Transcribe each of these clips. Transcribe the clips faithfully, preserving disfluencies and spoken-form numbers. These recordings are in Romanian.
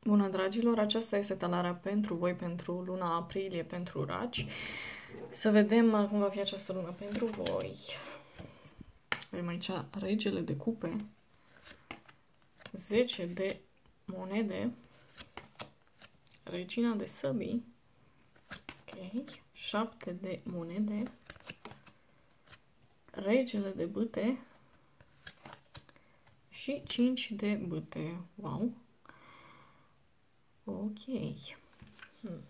Bună, dragilor! Aceasta este talarea pentru voi, pentru luna aprilie, pentru raci. Să vedem uh, cum va fi această lună pentru voi. Avem aici regele de cupe, zece de monede, regina de săbii, ok, șapte de monede, regele de bâte și cinci de bâte. Wow! Ok. Hmm.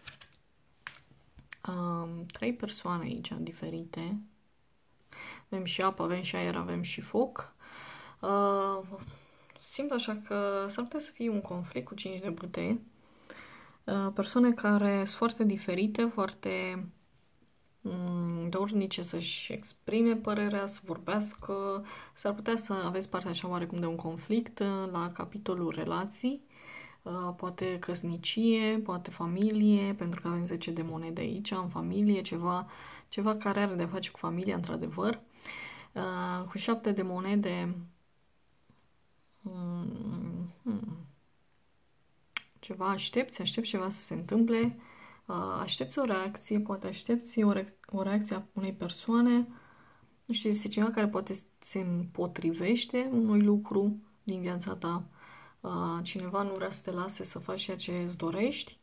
Um, trei persoane aici diferite. Avem și apă, avem și aer, avem și foc. Uh, simt așa că s-ar putea să fie un conflict cu cinci de bâte. Uh, persoane care sunt foarte diferite, foarte um, dornice să-și exprime părerea, să vorbească. S-ar putea să aveți parte așa oarecum de un conflict uh, la capitolul relații. Uh, poate căsnicie, poate familie, pentru că avem zece de monede aici, în familie, ceva, ceva care are de face cu familia, într-adevăr. Uh, cu șapte de monede, hmm, hmm, ceva aștepți, aștepți ceva să se întâmple, uh, aștepți o reacție, poate aștepți o, re- o reacție a unei persoane, nu știu, este cineva care poate se împotrivește unui lucru din viața ta. Uh, cineva nu vrea să te lase să faci ceea ce îți dorești.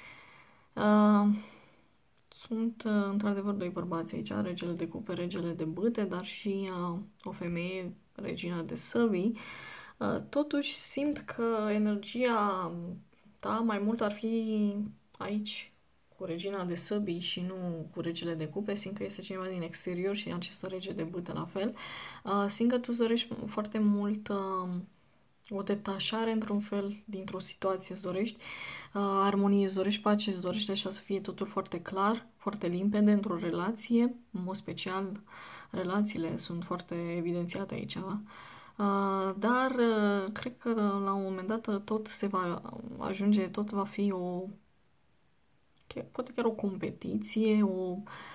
Uh, sunt uh, într-adevăr doi bărbați aici, regele de cupe, regele de bâte, dar și uh, o femeie, regina de săbii. Uh, totuși simt că energia ta mai mult ar fi aici cu regina de săbii și nu cu regele de cupe. Simt că este cineva din exterior și acest rege de bâte la fel. Uh, simt că tu îți dorești foarte mult uh, o detașare într-un fel dintr-o situație, îți dorești uh, armonie, îți dorești pace, îți dorești așa să fie totul foarte clar, foarte limpede într-o relație, în mod special relațiile sunt foarte evidențiate aici, uh, dar uh, cred că la un moment dat tot se va ajunge, tot va fi o poate chiar o competiție, o,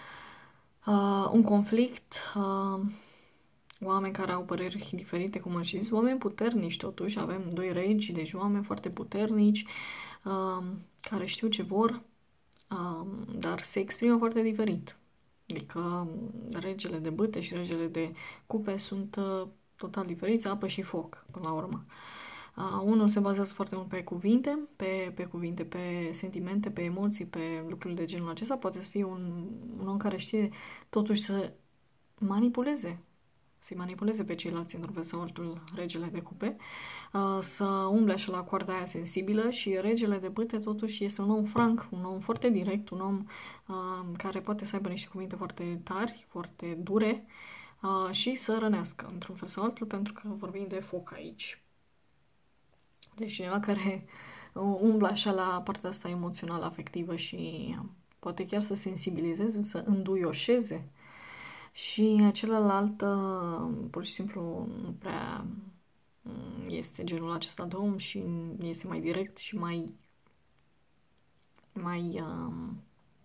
uh, un conflict, uh, oameni care au păreri diferite, cum am zis, oameni puternici totuși, avem doi regi, deci oameni foarte puternici, uh, care știu ce vor, uh, dar se exprimă foarte diferit. Adică regele de bâte și regele de cupe sunt uh, total diferiți, apă și foc, până la urmă. Uh, unul se bazează foarte mult pe cuvinte, pe, pe cuvinte, pe sentimente, pe emoții, pe lucruri de genul acesta. Poate să fie un, un om care știe totuși să manipuleze să-i manipuleze pe ceilalți într-un fel sau altul, regele de cupe, uh, să umble așa la coarda aia sensibilă și regele de bâte totuși este un om franc, un om foarte direct, un om uh, care poate să aibă niște cuvinte foarte tari, foarte dure uh, și să rănească într-un fel sau altul, pentru că vorbim de foc aici. Deci cineva care umblă așa la partea asta emoțională, afectivă și poate chiar să sensibilizeze, să înduioșeze și celălalt, pur și simplu, nu prea este genul acesta de om și este mai direct și mai mai um,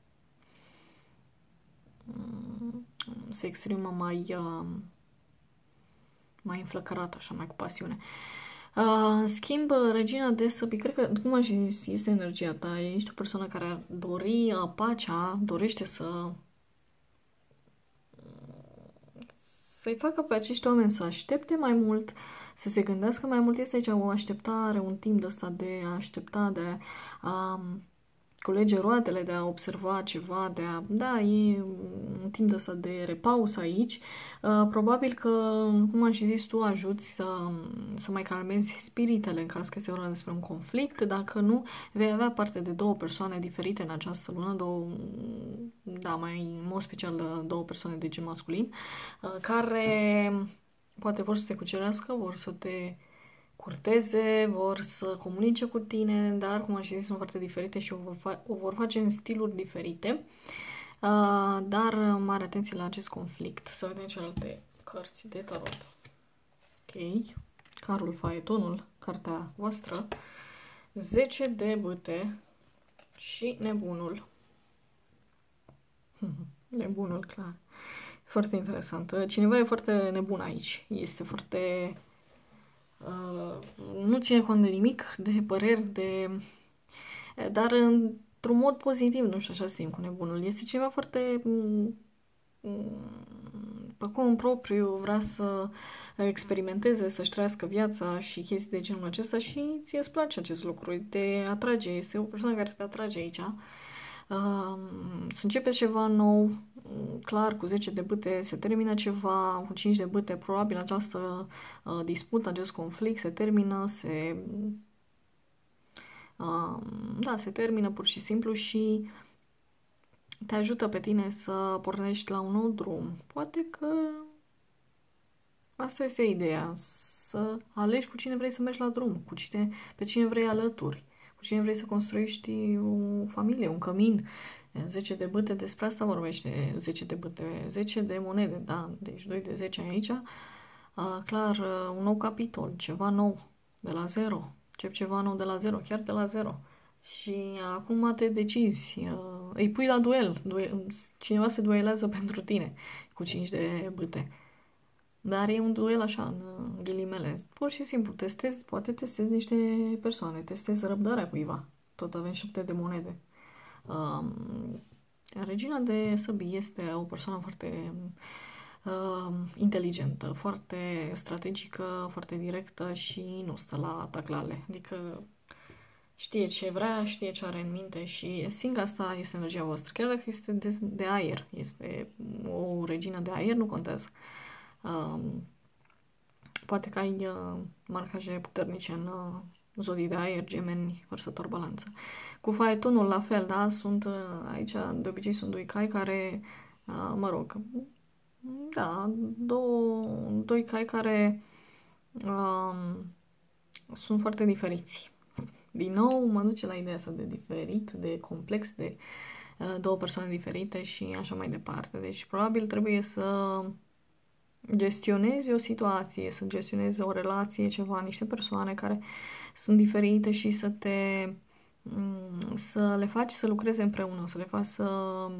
se exprimă mai um, mai înflăcărat, așa, mai cu pasiune. Uh, schimb, regina de săbii, cred că, cum am zis, este energia ta, ești o persoană care ar dori uh, pacea, dorește să să-i facă pe acești oameni să aștepte mai mult, să se gândească mai mult. Este aici o așteptare, un timp de ăsta de a aștepta, de a culege roadele, de a observa ceva, de a... Da, e un timp de ăsta de repaus aici. Uh, probabil că, cum am și zis, tu ajuți să, să mai calmezi spiritele în caz că este vorba despre un conflict. Dacă nu, vei avea parte de două persoane diferite în această lună, două, da, mai în mod special două persoane de gen masculin, uh, care poate vor să te cucerească, vor să te curteze, vor să comunice cu tine, dar, cum am zis, sunt foarte diferite și o vor, fa- o vor face în stiluri diferite. Uh, dar mare atenție la acest conflict. Să vedem celelalte cărți de tarot. Ok. Carul Faetonul, cartea voastră. zece de bâte și nebunul. Nebunul, clar. Foarte interesant. Cineva e foarte nebun aici. Este foarte... Uh, nu ține cont de nimic, de păreri, de... Dar într-un mod pozitiv, nu știu, așa simt cu nebunul. Este ceva foarte... pe cont propriu, vrea să experimenteze, să-și trăiască viața și chestii de genul acesta și ție îți place acest lucru, te atrage, este o persoană care te atrage aici. Uh, să începeți ceva nou, clar, cu zece de bâte se termină ceva, cu cinci de bâte probabil această uh, dispută, acest conflict se termină, se... Uh, da, se termină pur și simplu și te ajută pe tine să pornești la un nou drum. Poate că asta este ideea, să alegi cu cine vrei să mergi la drum, cu cine, pe cine vrei alături, cu cine vrei să construiești o familie, un cămin. zece de bâte, despre asta vorbește, zece de bâte, zece de monede, da, deci doi de zece aici. A, clar, un nou capitol, ceva nou, de la zero, încep ceva nou de la zero, chiar de la zero. Și acum te decizi, îi pui la duel, duel cineva se duelează pentru tine cu cinci de bâte. Dar e un duel așa, în ghilimele. Pur și simplu, testezi, poate testezi niște persoane, testezi răbdarea cuiva. Tot avem șapte de monede. Um, Regina de săbii este o persoană foarte uh, inteligentă, foarte strategică, foarte directă și nu stă la taclale. Adică știe ce vrea, știe ce are în minte și simt că asta este energia voastră. Chiar dacă este de, de aer, este o regină de aer, nu contează. Um, poate că ai uh, marcaje puternice în uh, zodii de aer, gemeni, vărsător, balanță. Cu faetonul la fel, da? Sunt uh, aici, de obicei sunt doi cai care, uh, mă rog, da, două, doi cai care uh, sunt foarte diferiți. Din nou, mă duce la ideea asta de diferit, de complex, de uh, două persoane diferite și așa mai departe. Deci, probabil trebuie să gestionezi o situație, să gestionezi o relație, ceva, niște persoane care sunt diferite și să te să le faci să lucreze împreună, să le faci să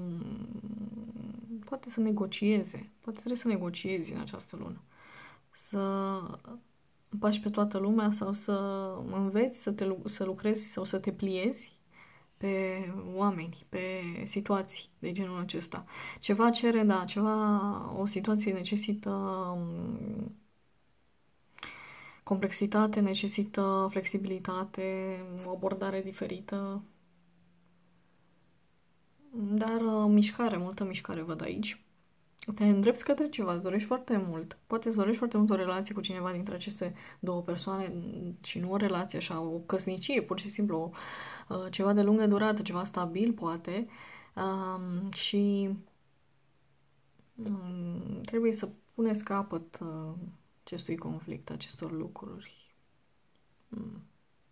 poate să negocieze, poate trebuie să negociezi în această lună, să împaci pe toată lumea sau să înveți să, te, să lucrezi sau să te pliezi pe oameni, pe situații de genul acesta. Ceva cere, da, ceva, o situație necesită complexitate, necesită flexibilitate, o abordare diferită, dar uh, mișcare, multă mișcare văd aici. Te îndrepți către ceva, îți dorești foarte mult. Poate îți dorești foarte mult o relație cu cineva dintre aceste două persoane și nu o relație așa, o căsnicie, pur și simplu, o, uh, ceva de lungă durată, ceva stabil, poate. Um, și um, trebuie să puneți capăt uh, acestui conflict, acestor lucruri. Mm.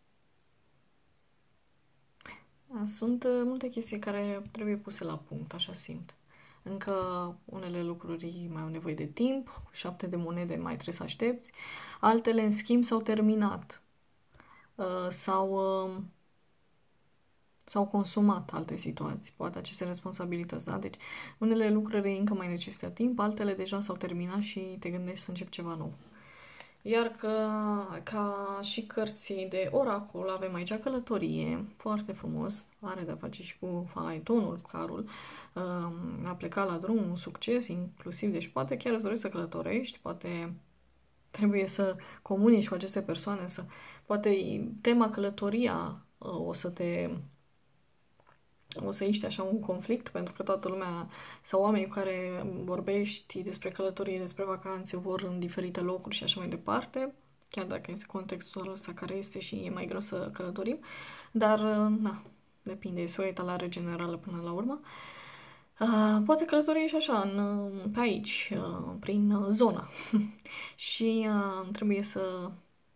Da, sunt uh, multe chestii care trebuie puse la punct, așa simt. Încă unele lucruri mai au nevoie de timp, cu șapte de monede mai trebuie să aștepți, altele, în schimb, s-au terminat uh, sau uh, s-au consumat alte situații, poate aceste responsabilități, da? Deci, unele lucruri încă mai necesită timp, altele deja s-au terminat și te gândești să începi ceva nou. Iar că, ca și cărți de oracol, avem aici călătorie, foarte frumos, are de-a face și cu faetonul, carul, a plecat la drum, un succes inclusiv, deci poate chiar îți dorești să călătorești, poate trebuie să comunici cu aceste persoane, să, poate tema călătoria o să te o să ești așa un conflict, pentru că toată lumea sau oamenii cu care vorbești despre călătorie, despre vacanțe, vor în diferite locuri și așa mai departe, chiar dacă este contextul ăsta care este și e mai greu să călătorim, dar, na, depinde, este o etalare generală până la urmă. Uh, poate călătorie și așa, în, pe aici, uh, prin zona. și uh, trebuie să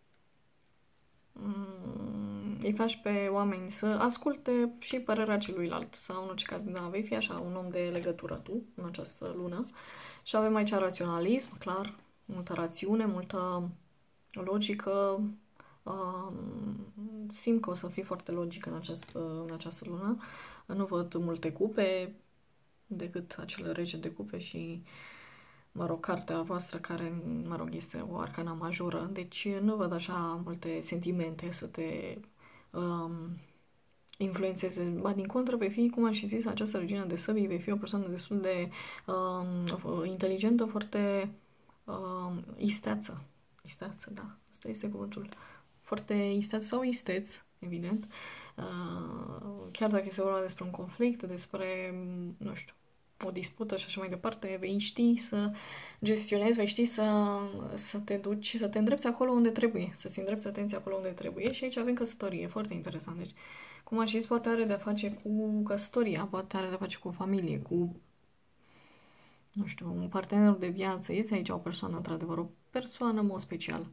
îi faci pe oameni să asculte și părerea celuilalt sau în orice caz, da, vei fi așa un om de legătură tu în această lună și avem aici raționalism, clar, multă rațiune, multă logică, uh, simt că o să fii foarte logică în această, în această lună, nu văd multe cupe decât acele rege de cupe și mă rog, cartea voastră care, mă rog, este o arcana majoră, deci nu văd așa multe sentimente să te um, influențeze. Ba, din contră, vei fi, cum am și zis, această regină de săbii, vei fi o persoană destul de um, inteligentă, foarte um, isteață. Isteață, da. Asta este cuvântul. Foarte isteață sau isteț, evident. Uh, chiar dacă este vorba despre un conflict, despre, nu știu, o dispută și așa mai departe, vei ști să gestionezi, vei ști să, să te duci și să te îndrepți acolo unde trebuie, să-ți îndrepți atenția acolo unde trebuie. Și aici avem căsătorie, foarte interesant. Deci, cum am zis, poate are de-a face cu căsătoria, poate are de-a face cu familie, cu, nu știu, un partener de viață. Este aici o persoană, într-adevăr, o persoană în mod special.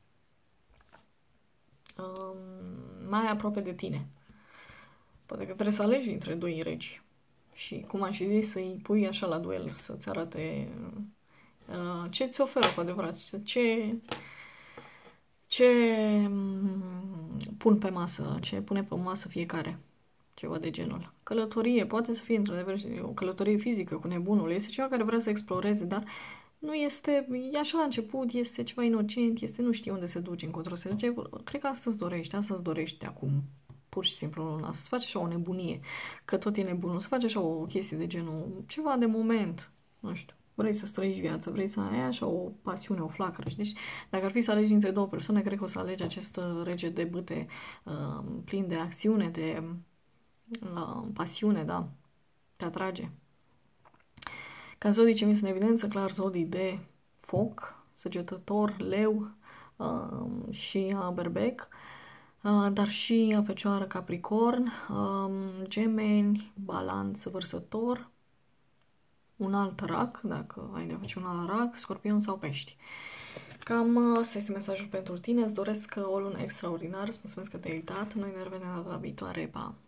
Um, mai aproape de tine. Poate că trebuie să alegi între doi regi. Și, cum am și zis, să-i pui așa la duel, să-ți arate uh, ce ți oferă cu adevărat, ce, ce pun pe masă, ce pune pe masă fiecare, ceva de genul. Călătorie, poate să fie într-adevăr o călătorie fizică cu nebunul, este ceva care vrea să exploreze, dar nu este, e așa la început, este ceva inocent, este nu știe unde se duce, încotro se duce, cred că asta îți dorești, asta îți dorești acum. Pur și simplu, să faci așa o nebunie, că tot e nebunul, să faci așa o chestie de genul, ceva de moment, nu știu, vrei să străiești viața, vrei să ai așa o pasiune, o flacără. Deci, dacă ar fi să alegi între două persoane, cred că o să alegi acest rege de bâte uh, plin de acțiune, de uh, pasiune, da, te atrage. Ca zodii ce mi sunt în evidență, clar, zodii de foc, săgetător, leu uh, și uh, berbec, Uh, dar și a Fecioară, Capricorn, um, Gemeni, Balanță, Vărsător, un alt rac, dacă ai de face un alt rac, Scorpion sau Pești. Cam asta este mesajul pentru tine, îți doresc o lună extraordinară, îți mulțumesc că te-ai uitat, noi ne revedem la viitoare, pa!